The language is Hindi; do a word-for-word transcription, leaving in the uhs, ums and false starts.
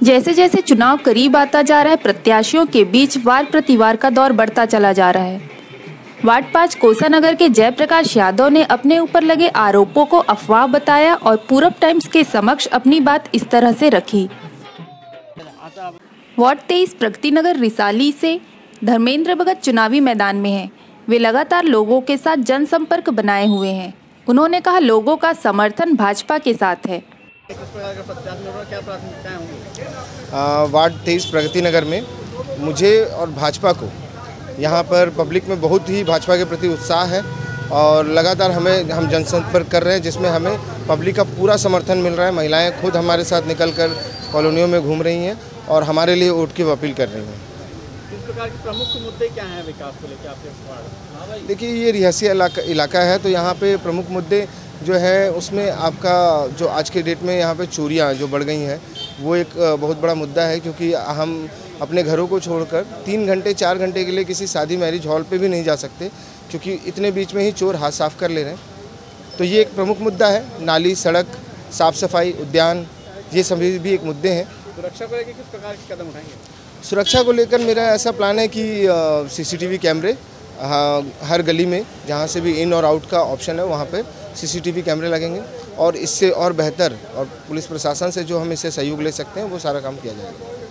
जैसे जैसे चुनाव करीब आता जा रहा है, प्रत्याशियों के बीच वार प्रतिवार का दौर बढ़ता चला जा रहा है। वार्ड पाँच कोसानगर के जयप्रकाश यादव ने अपने ऊपर लगे आरोपों को अफवाह बताया और पूरब टाइम्स के समक्ष अपनी बात इस तरह से रखी। वार्ड तेईस प्रगति नगर रिसाली से धर्मेंद्र भगत चुनावी मैदान में हैं। वे लगातार लोगों के साथ जनसंपर्क बनाए हुए हैं। उन्होंने कहा, लोगों का समर्थन भाजपा के साथ है। वार्ड तेईस प्रगति नगर में मुझे और भाजपा को यहाँ पर पब्लिक में बहुत ही भाजपा के प्रति उत्साह है और लगातार हमें हम जनसंपर्क कर रहे हैं, जिसमें हमें पब्लिक का पूरा समर्थन मिल रहा है। महिलाएं खुद हमारे साथ निकलकर कॉलोनियों में घूम रही हैं और हमारे लिए वोट की अपील कर रही हैं। किस प्रकार के प्रमुख मुद्दे क्या हैं विकास को लेकर आपके वार्ड? देखिए, ये रिहायशी इलाका इलाका है, तो यहाँ पे प्रमुख मुद्दे जो है उसमें आपका जो आज के डेट में यहाँ पे चोरियाँ जो बढ़ गई हैं वो एक बहुत बड़ा मुद्दा है, क्योंकि हम अपने घरों को छोड़कर तीन घंटे चार घंटे के लिए किसी शादी मैरिज हॉल पे भी नहीं जा सकते, क्योंकि इतने बीच में ही चोर हाथ साफ कर ले रहे हैं। तो ये एक प्रमुख मुद्दा है। नाली, सड़क, साफ सफाई, उद्यान, ये सभी भी एक मुद्दे हैं। सुरक्षा को लेकर किस प्रकार के कदम उठाएंगे? सुरक्षा को लेकर मेरा ऐसा प्लान है कि सीसीटीवी कैमरे हर गली में, जहाँ से भी इन और आउट का ऑप्शन है वहाँ पे सीसीटीवी कैमरे लगेंगे और इससे और बेहतर और पुलिस प्रशासन से जो हम इससे सहयोग ले सकते हैं वो सारा काम किया जाएगा।